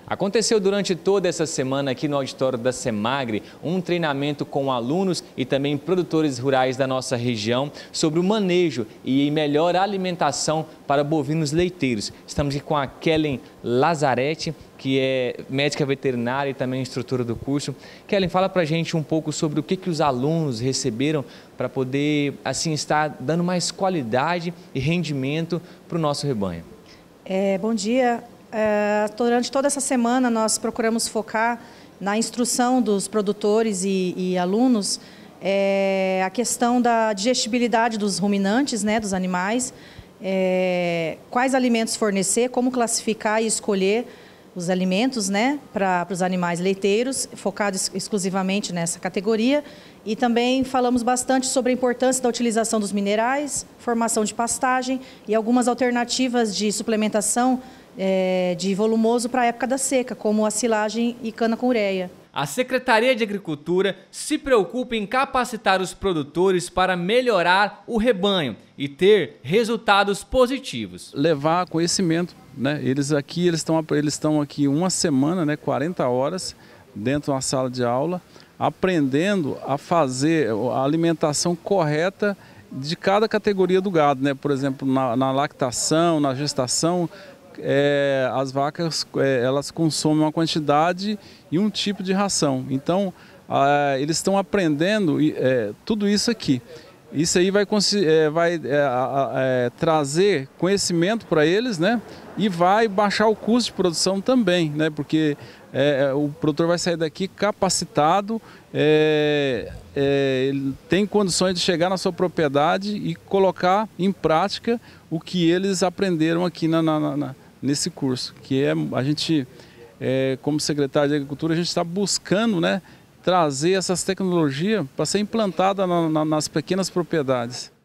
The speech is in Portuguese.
Aconteceu durante toda essa semana aqui no auditório da Semagre um treinamento com alunos e também produtores rurais da nossa região sobre o manejo e melhor alimentação para bovinos leiteiros. Estamos aqui com a Kellen Lazzaretti, que é médica veterinária e também instrutora do curso. Kellen, fala pra gente um pouco sobre o que os alunos receberam para poder, assim, estar dando mais qualidade e rendimento para o nosso rebanho. Bom dia. Durante toda essa semana nós procuramos focar na instrução dos produtores e alunos a questão da digestibilidade dos ruminantes, né, dos animais, quais alimentos fornecer, como classificar e escolher os alimentos, né, para os animais leiteiros, focados exclusivamente nessa categoria. E também falamos bastante sobre a importância da utilização dos minerais, formação de pastagem e algumas alternativas de suplementação de volumoso para a época da seca, como a silagem e cana com ureia. A Secretaria de Agricultura se preocupa em capacitar os produtores para melhorar o rebanho e ter resultados positivos. Levar conhecimento, né? Eles estão aqui uma semana, né, 40 horas dentro de uma sala de aula, aprendendo a fazer a alimentação correta de cada categoria do gado, né? Por exemplo, na lactação, na gestação, as vacas elas consomem uma quantidade e um tipo de ração. Então, eles estão aprendendo tudo isso aqui. Isso aí vai trazer conhecimento para eles, né? E vai baixar o custo de produção também, né? Porque o produtor vai sair daqui capacitado, ele tem condições de chegar na sua propriedade e colocar em prática o que eles aprenderam aqui nesse curso, que a gente, como secretário de Agricultura, a gente está buscando, né, trazer essas tecnologias para ser implantada nas pequenas propriedades.